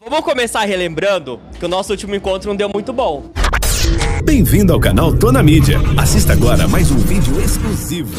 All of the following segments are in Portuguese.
Vamos começar relembrando que o nosso último encontro não deu muito bom. Bem-vindo ao canal Tô na Mídia. Assista agora mais um vídeo exclusivo.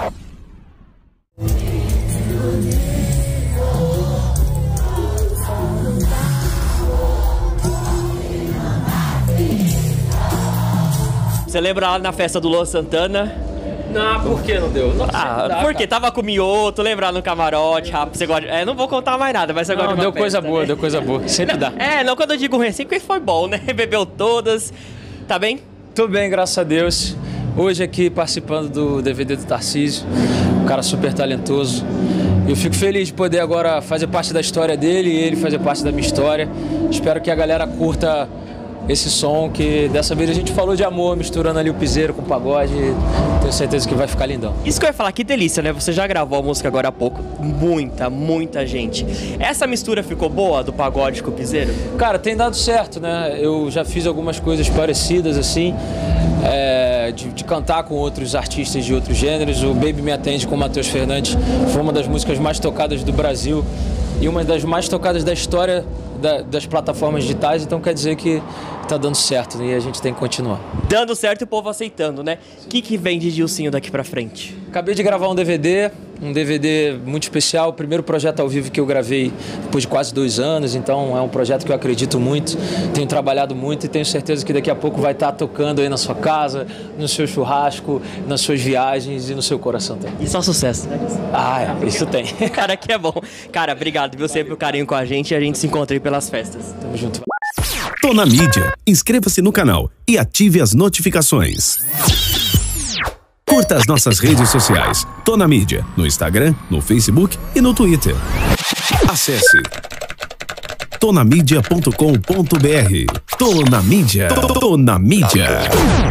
Você lembra lá na festa do Luan Santana? Não, por que não deu? Não, Porque tava com o Mioto, lembrar no camarote, rapaz, você gosta... não vou contar mais nada, mas você gosta de uma deu festa, coisa boa, né? deu coisa boa, sempre dá. Não, quando eu digo ruim, sempre foi bom, né? Bebeu todas, tá bem? Tudo bem, graças a Deus. Hoje aqui participando do DVD do Tarcísio, um cara super talentoso. Eu fico feliz de poder agora fazer parte da história dele e ele fazer parte da minha história. Espero que a galera curta esse som, que dessa vez a gente falou de amor, misturando ali o piseiro com o pagode. Tenho certeza que vai ficar lindão. Isso que eu ia falar, que delícia, né? Você já gravou a música agora há pouco. Muita gente. Essa mistura ficou boa do pagode com o piseiro? Cara, tem dado certo, né? Eu já fiz algumas coisas parecidas assim, de cantar com outros artistas de outros gêneros. O Baby Me Atende com o Matheus Fernandes foi uma das músicas mais tocadas do Brasil e uma das mais tocadas da história das plataformas digitais, então quer dizer que tá dando certo, né? E a gente tem que continuar. Dando certo e o povo aceitando, né? O que vem de Gilcinho daqui pra frente? Acabei de gravar um DVD muito especial, o primeiro projeto ao vivo que eu gravei depois de quase 2 anos, então é um projeto que eu acredito muito, tenho trabalhado muito e tenho certeza que daqui a pouco vai estar tocando aí na sua casa, no seu churrasco, nas suas viagens e no seu coração também. E só sucesso, né? Isso tem. Cara, que é bom. Cara, obrigado, viu, sempre o carinho com a gente e a gente se encontra aí pelas festas. Tamo junto. Tô na Mídia. Inscreva-se no canal e ative as notificações. Curta as nossas redes sociais. Tô na Mídia, no Instagram, no Facebook e no Twitter. Acesse tonamidia.com.br. Tô na Mídia. Tô na Mídia.